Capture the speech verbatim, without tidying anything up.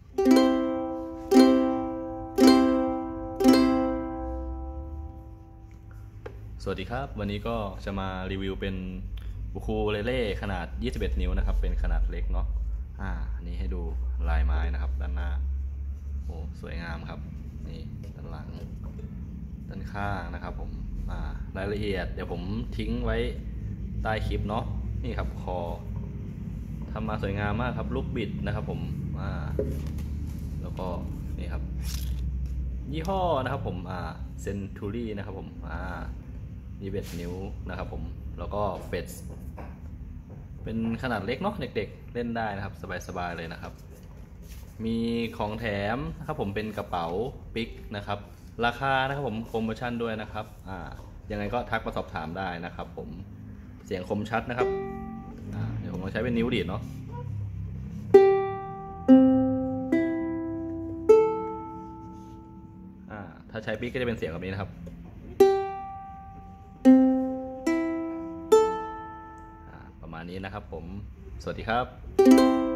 สวัสดีครับวันนี้ก็จะมารีวิวเป็นอูคูเลเล่ขนาดยี่สิบเอ็ดนิ้วนะครับเป็นขนาดเล็กเนาะอ่าอันนี้ให้ดูลายไม้นะครับด้านหน้าโอ้สวยงามครับนี่ด้านหลังด้านข้างนะครับผมอ่ารายละเอียดเดี๋ยวผมทิ้งไว้ใต้คลิปเนาะนี่ครับคอทำมาสวยงามมากครับลูกบิดนะครับผมอ่าแล้วก็นี่ครับยี่ห้อนะครับผมอ่าเซนทูรี่นะครับผมอ่ายี่สิบเอ็ดนิ้วนะครับผมแล้วก็เฟสเป็นขนาดเล็กเนาะเด็กๆเล่นได้นะครับสบายๆเลยนะครับมีของแถมนะครับผมเป็นกระเป๋าปิกนะครับราคานะครับผมโปรโมชั่นด้วยนะครับอ่ายังไงก็ทักมาสอบถามได้นะครับผมเสียงคมชัดนะครับอ่าเดี๋ยวผมจะใช้เป็นนิ้วดีดเนาะอ่าถ้าใช้ปิกก็จะเป็นเสียงแบบนี้นะครับประมาณนี้นะครับผมสวัสดีครับ